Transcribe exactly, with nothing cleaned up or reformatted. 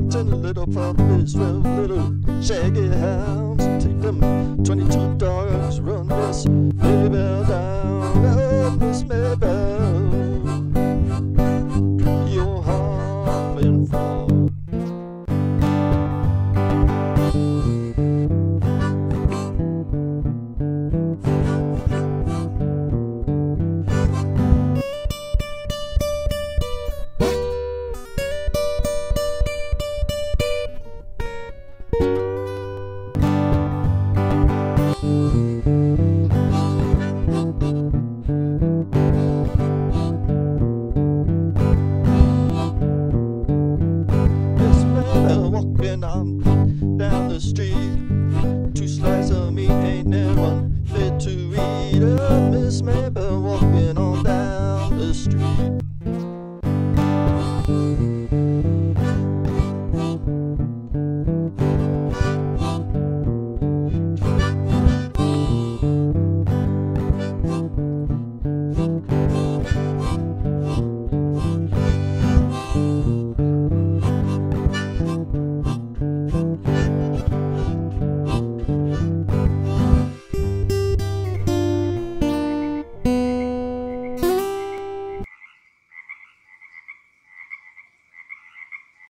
ten little puppies, twelve little shaggy hounds. Take them twenty-two dogs, run Miss Maybelle down. Oh, Miss Maybelle, you're harming for. Walking on down the street, two slices of meat ain't never fit to eat. Oh, Miss Maybelle.